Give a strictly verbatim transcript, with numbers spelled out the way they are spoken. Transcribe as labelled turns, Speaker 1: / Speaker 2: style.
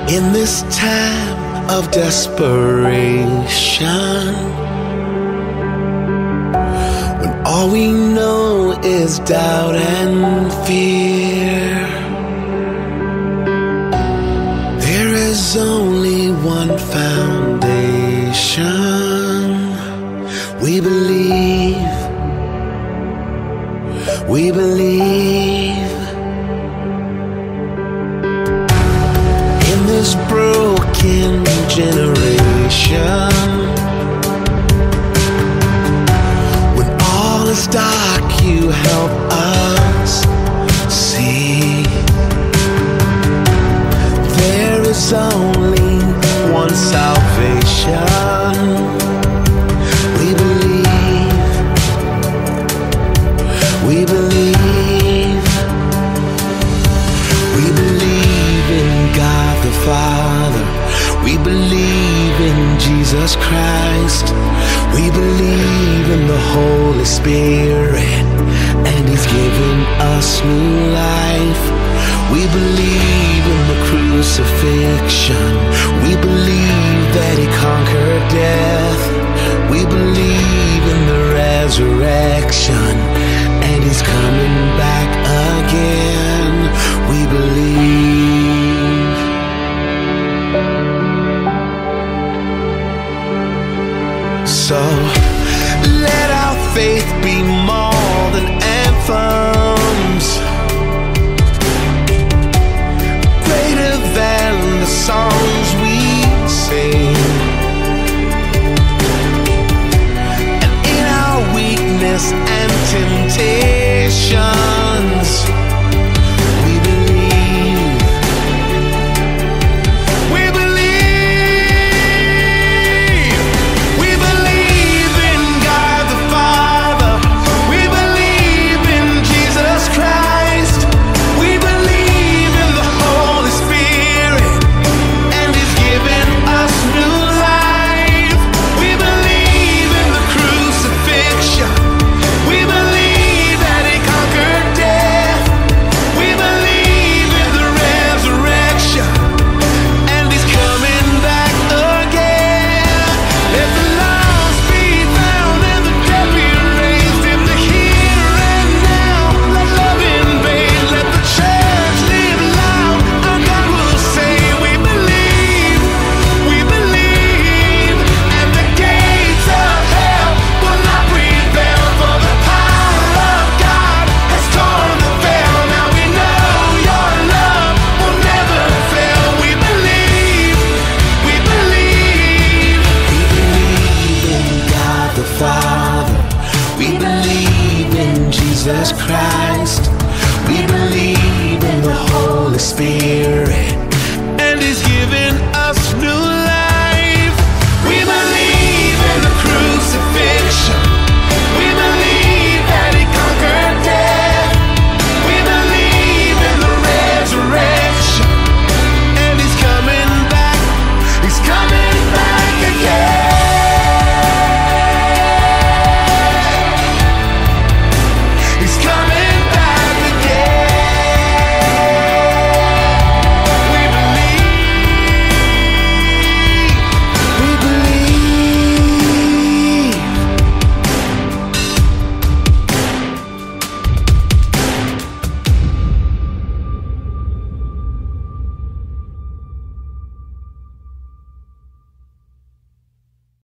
Speaker 1: In this time of desperation, when all we know is doubt and fear, there is only one foundation. We believe, we believe. In this broken generation, when all is dark, you help us see. There is only one salvation. We believe, we believe, we believe in God the Father. We believe in Jesus Christ. We believe in the Holy Spirit, and He's given us new life. We believe in the crucifixion. We believe that He conquered death. We believe in the resurrection, and He's coming back again. We believe. So let our faith be more than anthems, greater than the songs we sing. And in our weakness and temptations, we believe, we believe, we believe in God the Father. We believe in Jesus Christ. We believe in the Holy Spirit, and He's given us new life. We believe in the crucifixion. We believe that He conquered death. We believe in the resurrection, and He's coming back again. Let the lost be found and the dead be raised in the here and now. Let love invade, let the church live loud. Our God will say, we believe, we believe, and the gates of hell will not prevail, for the power of God has torn the veil. Now we know your love will never fail. We believe, we believe, we believe in God the Father. We believe in Jesus Christ.